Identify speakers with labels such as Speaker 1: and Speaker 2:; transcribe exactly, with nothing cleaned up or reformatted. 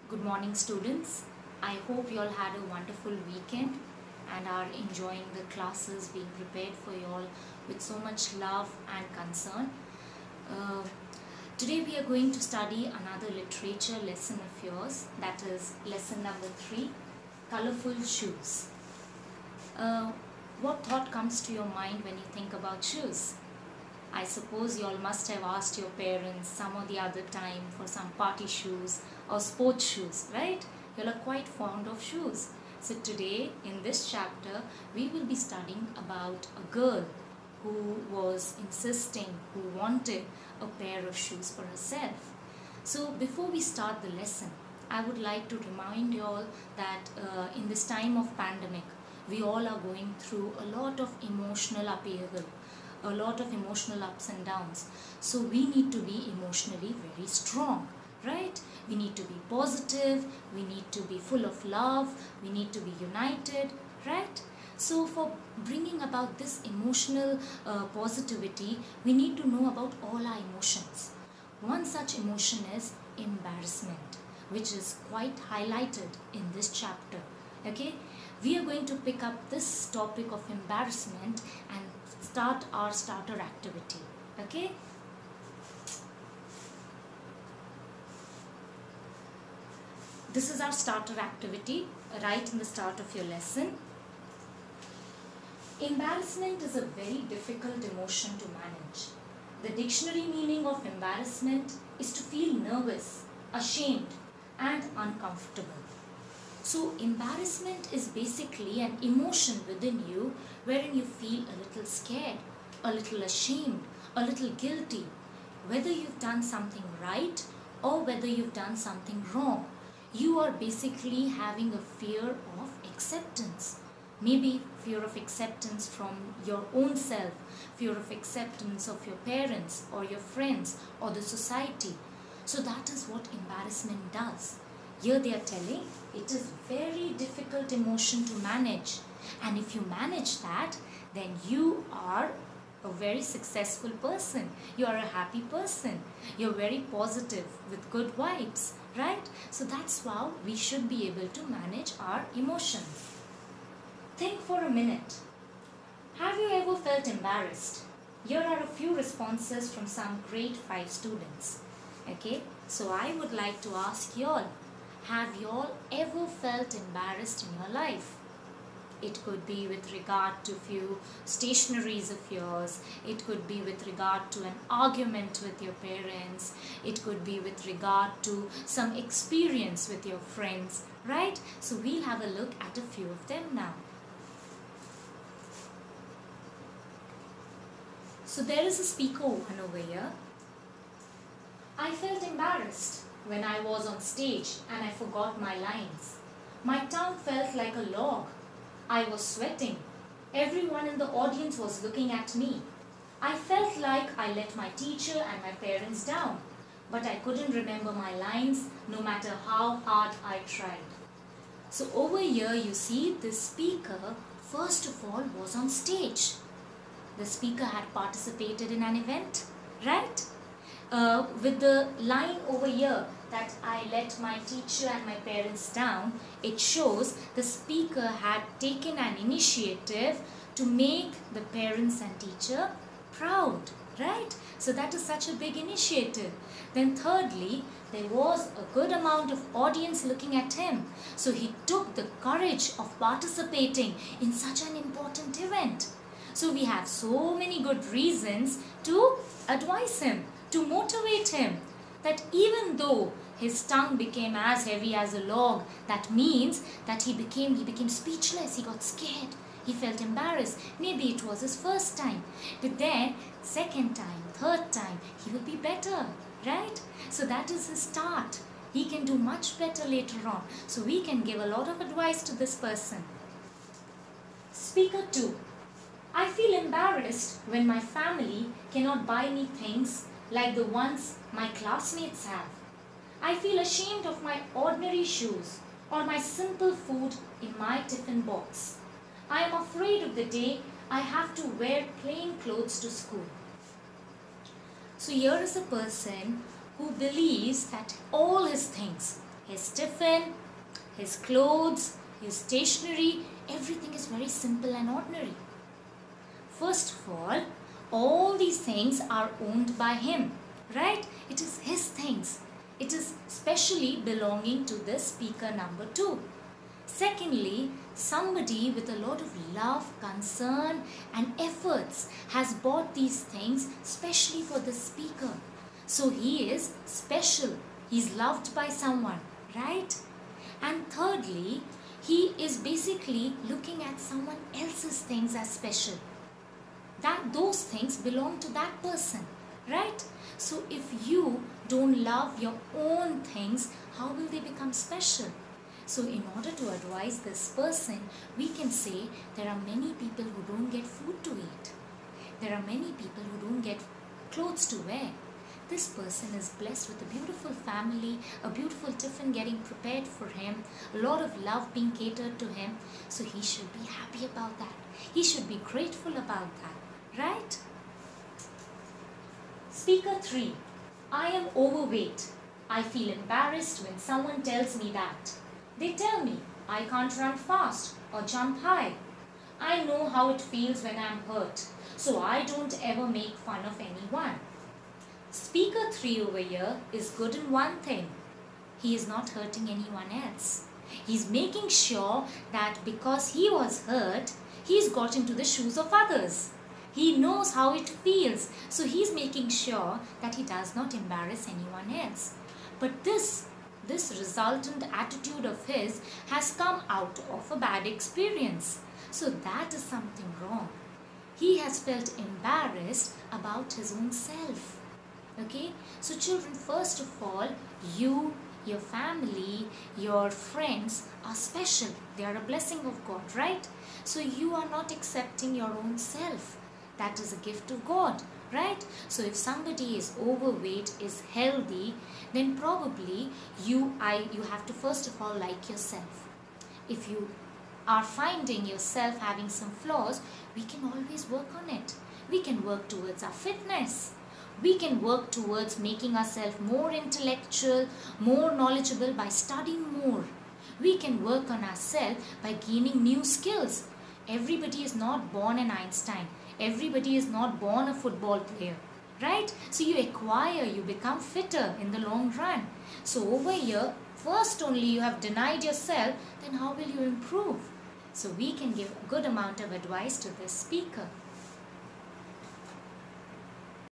Speaker 1: Good morning, students. I hope you all had a wonderful weekend and are enjoying the classes being prepared for you all with so much love and concern. Uh, today we are going to study another literature lesson of yours, that is lesson number three, Colorful Shoes. Uh, what thought comes to your mind when you think about shoes? I suppose you all must have asked your parents some or the other time for some party shoes or sports shoes, right? You all are quite fond of shoes. So today in this chapter we will be studying about a girl who was insisting, who wanted a pair of shoes for herself. So before we start the lesson, I would like to remind you all that uh, in this time of pandemic, we all are going through a lot of emotional upheaval, a lot of emotional ups and downs. So we need to be emotionally very strong, right? We need to be positive, we need to be full of love, we need to be united, right? So for bringing about this emotional uh, positivity, we need to know about all our emotions. One such emotion is embarrassment, which is quite highlighted in this chapter. Okay, we are going to pick up this topic of embarrassment and start our starter activity. Okay, this is our starter activity right in the start of your lesson. Embarrassment is a very difficult emotion to manage. The dictionary meaning of embarrassment is to feel nervous, ashamed and uncomfortable. So embarrassment is basically an emotion within you wherein you feel a little scared, a little ashamed, a little guilty, whether you've done something right or whether you've done something wrong. You are basically having a fear of acceptance. Maybe fear of acceptance from your own self, fear of acceptance of your parents or your friends or the society. So that is what embarrassment does. Here they are telling it is very difficult emotion to manage, and if you manage that, then you are a very successful person, you are a happy person, you're very positive with good vibes, right? So that's how we should be able to manage our emotions. Think for a minute. Have you ever felt embarrassed? Here are a few responses from some grade five students. Okay, so I would like to ask you all, have you all ever felt embarrassed in your life? It could be with regard to few stationaries of yours. It could be with regard to an argument with your parents. It could be with regard to some experience with your friends, right? So we'll have a look at a few of them now. So there is a speaker one over here. I felt embarrassed when I was on stage and I forgot my lines. My tongue felt like a log. I was sweating. Everyone in the audience was looking at me. I felt like I let my teacher and my parents down, but I couldn't remember my lines no matter how hard I tried. So over here you see the speaker first of all was on stage. The speaker had participated in an event, right? Uh, with the line over here that I let my teacher and my parents down, it shows the speaker had taken an initiative to make the parents and teacher proud, right? So that is such a big initiative. Then thirdly, there was a good amount of audience looking at him. So he took the courage of participating in such an important event. So we have so many good reasons to advise him, to motivate him, that even though his tongue became as heavy as a log, that means that he became he became speechless, he got scared, he felt embarrassed. Maybe it was his first time, but then second time, third time, he will be better, right? So that is his start. He can do much better later on. So we can give a lot of advice to this person. Speaker two. I feel embarrassed when my family cannot buy me things like the ones my classmates have. I feel ashamed of my ordinary shoes or my simple food in my tiffin box. I am afraid of the day I have to wear plain clothes to school. So here is a person who believes that all his things, His tiffin, his clothes, his stationery, everything is very simple and ordinary. First of all, all these things are owned by him, right? It is his things. It is specially belonging to the speaker number two. Secondly, somebody with a lot of love, concern and efforts has bought these things specially for the speaker. So he is special. He is loved by someone, right? And thirdly, he is basically looking at someone else's things as special. That those things belong to that person, right? So if you don't love your own things, how will they become special? So in order to advise this person, we can say there are many people who don't get food to eat. There are many people who don't get clothes to wear. This person is blessed with a beautiful family, a beautiful tiffin getting prepared for him, a lot of love being catered to him. So he should be happy about that. He should be grateful about that, right? Speaker three. I am overweight. I feel embarrassed when someone tells me that. They tell me I can't run fast or jump high. I know how it feels when I'm hurt, so I don't ever make fun of anyone. Speaker three over here is good in one thing. He is not hurting anyone else. He's making sure that because he was hurt, he's got into the shoes of others. He knows how it feels, so he's making sure that he does not embarrass anyone else. But this, this resultant attitude of his has come out of a bad experience. So that is something wrong. He has felt embarrassed about his own self. Okay, so children, first of all, you, your family, your friends are special. They are a blessing of God, right? So you are not accepting your own self. That is a gift of God, right? So if somebody is overweight, is healthy, then probably you, I, you have to first of all like yourself. If you are finding yourself having some flaws, we can always work on it. We can work towards our fitness. We can work towards making ourselves more intellectual, more knowledgeable by studying more. We can work on ourselves by gaining new skills. Everybody is not born an Einstein. Everybody is not born a football player, right? So you acquire, you become fitter in the long run. So over here, first only you have denied yourself, then how will you improve? So we can give a good amount of advice to this speaker.